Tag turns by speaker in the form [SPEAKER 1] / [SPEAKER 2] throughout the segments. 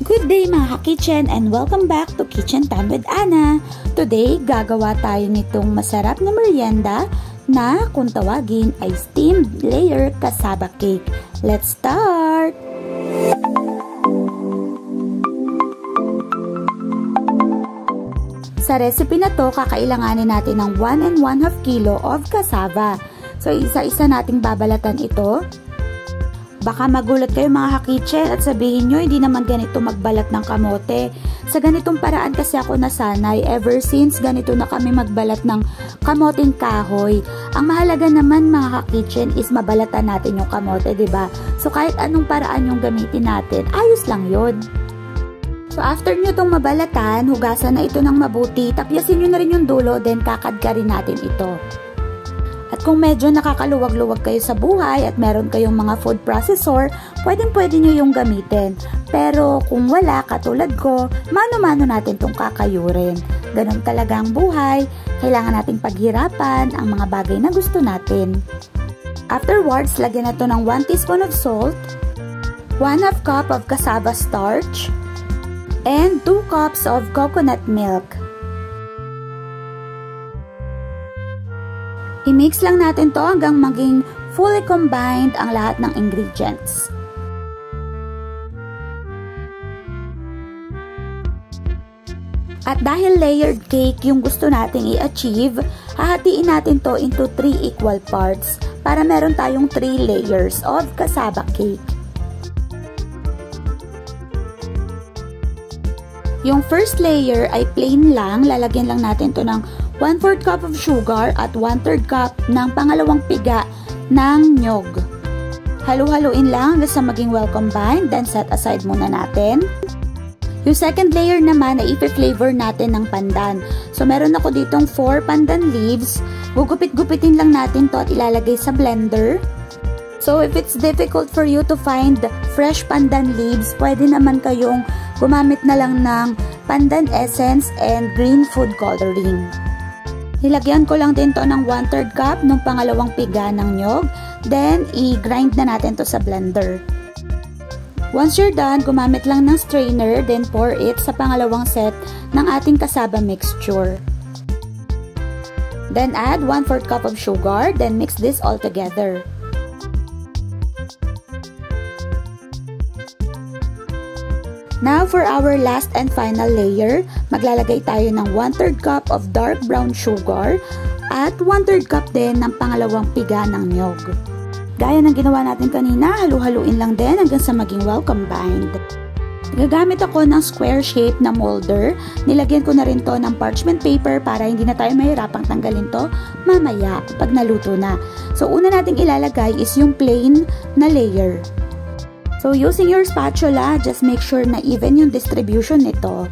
[SPEAKER 1] Good day mga ka-kitchen and welcome back to Kitchen Time with Ana. Today, gagawa tayo nitong masarap na merienda na kung tawagin ay steamed layer cassava cake. Let's start! Sa recipe na to, kakailanganin natin ng 1 1/2 kilo of cassava. So, isa-isa nating babalatan ito. Baka magulat kayo mga ka-kitchen at sabihin nyo, hindi naman ganito magbalat ng kamote. Sa ganitong paraan kasi ako nasanay. Ever since, ganito na kami magbalat ng kamoteng kahoy. Ang mahalaga naman mga ka-kitchen is mabalatan natin yung kamote, diba? So kahit anong paraan yung gamitin natin, ayos lang yun. So after nyo itong mabalatan, hugasan na ito ng mabuti. Tapyasin nyo na rin yung dulo, then kakadkarin natin ito. At kung medyo nakakaluwag-luwag kayo sa buhay at meron kayong mga food processor, pwedeng-pwede nyo yung gamitin. Pero kung wala, katulad ko, mano-mano natin itong kakayurin. Ganun talaga ang buhay, kailangan nating paghirapan ang mga bagay na gusto natin. Afterwards, lagyan na ito ng 1 teaspoon of salt, 1/2 cup of cassava starch, and 2 cups of coconut milk. I-mix lang natin to hanggang maging fully combined ang lahat ng ingredients. At dahil layered cake yung gusto nating i-achieve, hahatiin natin to into 3 equal parts para meron tayong 3 layers of cassava cake. Yung first layer ay plain lang, lalagyan lang natin to ng 1/4 cup of sugar at 1/3 cup ng pangalawang piga ng nyog. Halu-haluin lang hanggang sa maging well combined, then set aside muna natin. Yung second layer naman ay ipi-flavor natin ng pandan. So meron ako ditong 4 pandan leaves. Gugupit-gupitin lang natin to at ilalagay sa blender. So if it's difficult for you to find fresh pandan leaves, pwede naman kayong gumamit na lang ng pandan essence and green food coloring. Nilagyan ko lang din to ng 1/3 cup ng pangalawang piga ng nyog. Then, i-grind na natin to sa blender. Once you're done, gumamit lang ng strainer, then pour it sa pangalawang set ng ating cassava mixture. Then, add 1/4 cup of sugar, then mix this all together. Now, for our last and final layer, maglalagay tayo ng 1/3 cup of dark brown sugar at 1/3 cup din ng pangalawang piga ng nyog. Gaya ng ginawa natin kanina, halu-haluin lang din hanggang sa maging well combined. Gagamit ako ng square shape na molder. Nilagyan ko na rin to ng parchment paper para hindi na tayo mahirapang tanggalin to mamaya pag naluto na. So, una nating ilalagay is yung plain na layer. So, using your spatula, just make sure na even yung distribution nito.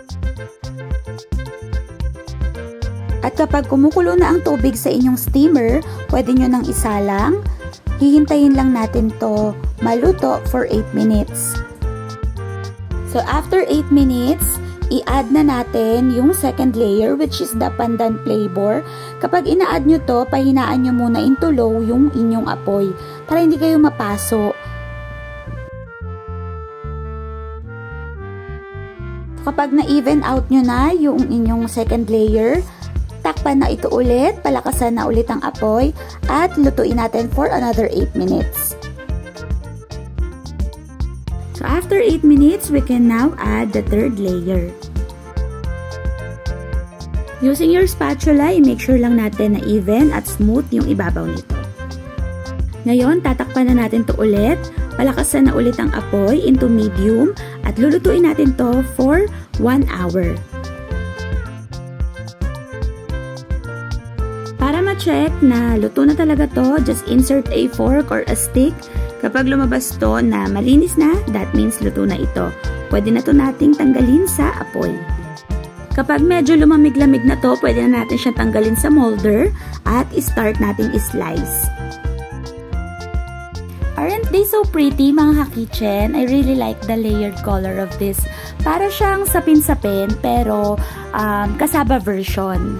[SPEAKER 1] At kapag kumukulo na ang tubig sa inyong steamer, pwede nyo nang isalang. Hihintayin lang natin to maluto for 8 minutes. So, after 8 minutes, i-add na natin yung second layer which is the pandan flavor. Kapag ina-add nyo to, pahinaan nyo muna into low yung inyong apoy para hindi kayo mapaso. Kapag na-even out nyo na yung inyong second layer, takpan na ito ulit, palakasan na ulit ang apoy, at lutuin natin for another 8 minutes. So after 8 minutes, we can now add the third layer. Using your spatula, i-make sure lang natin na even at smooth yung ibabaw nito. Ngayon, tatakpan na natin to ulit, palakasan na ulit ang apoy into medium, at lulutuin natin to for 1 hour. Para ma-check na luto na talaga to, just insert a fork or a stick. Kapag lumabas to na malinis na, that means luto na ito. Pwede na to nating tanggalin sa apoy. Kapag medyo lumamig-lamig na to, pwede na natin siyang tanggalin sa molder at start natin i-slice. Aren't they so pretty mga ka-kitchen? I really like the layered color of this. Para siyang sapin-sapin pero cassava version.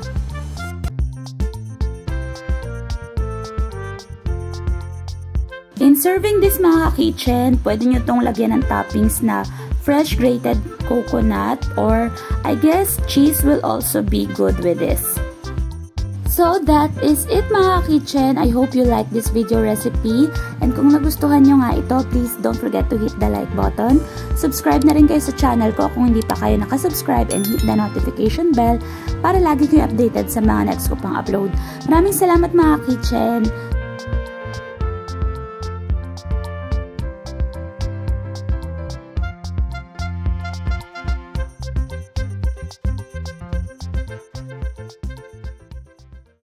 [SPEAKER 1] In serving this mga ka-kitchen, pwede nyo itong lagyan ng toppings na fresh grated coconut, or I guess cheese will also be good with this. So that is it mga kitchen. I hope you like this video recipe. And kung nagustuhan nyo nga ito, please don't forget to hit the like button. Subscribe na rin kayo sa channel ko kung hindi pa kayo nakasubscribe, and hit the notification bell para lagi kayo updated sa mga next ko pang upload. Maraming salamat mga kitchen.